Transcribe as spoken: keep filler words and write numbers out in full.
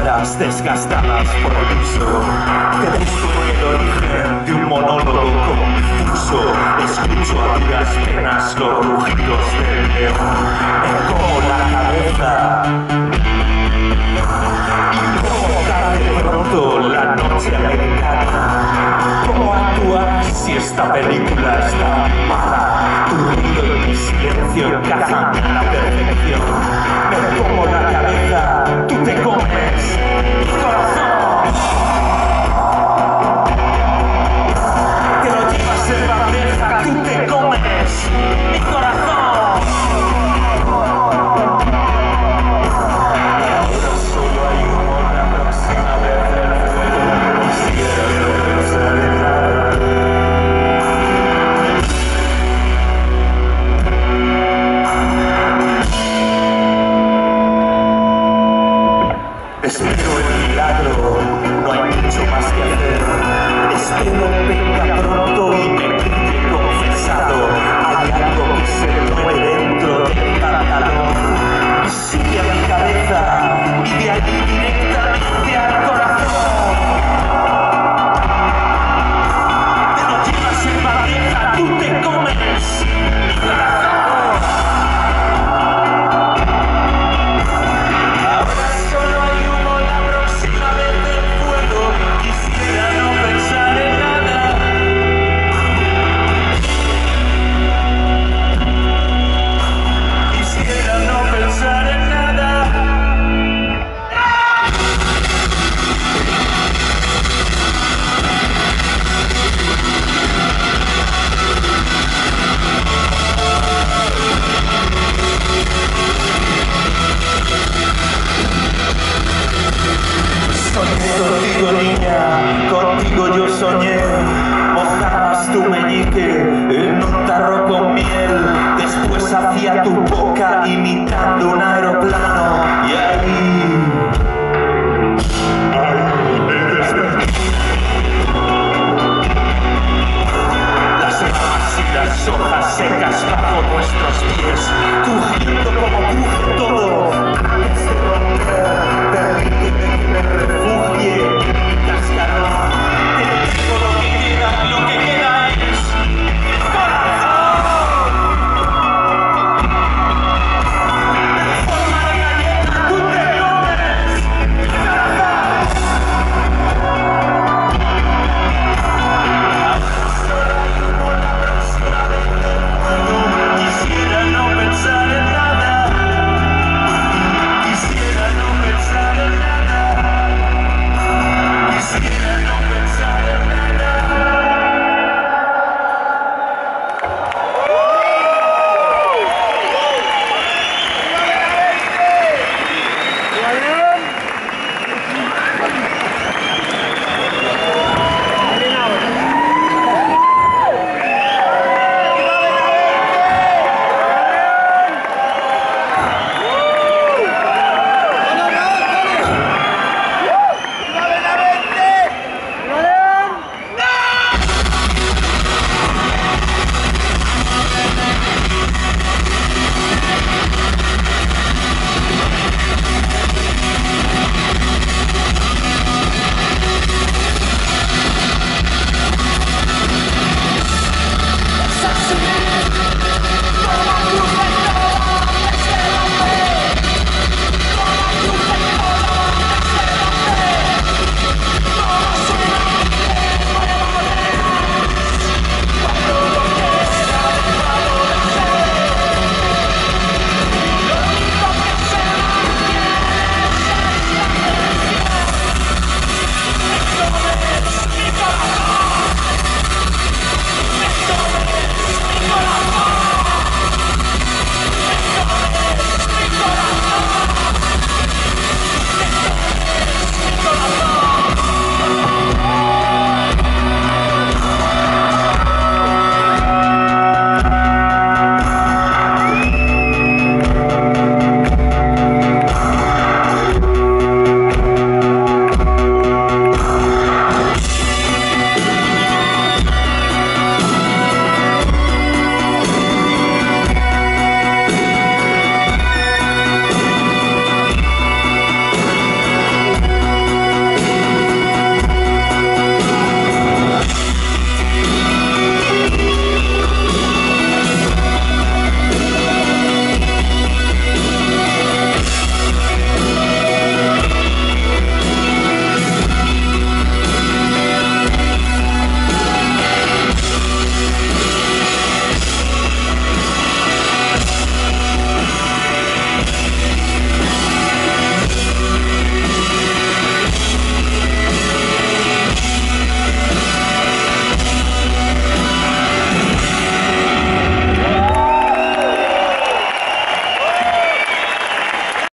palabras desgastadas por el uso. Te busco en el origen de un monólogo confuso. Escucho a duras penas los rugidos del león. Me como la cabeza y cómo cae de pronto la noche americana. ¿Cómo actúas si esta película está animada? Tu ruido y mi silencio encajan a la perfección. Me como la cabeza, tú te comes mi corazón. Te lo llevas en bandeja, tú te comes mi corazón. Ahora solo hay humo, la próxima vez el fuego. Quisiera no pensar en nada. Espero el milagro, no hay mucho más que hacer. Espero venga pronto y me pille confesado. Hay algo que se mueve dentro del pantalón y sigue a mi cabeza y de allí directo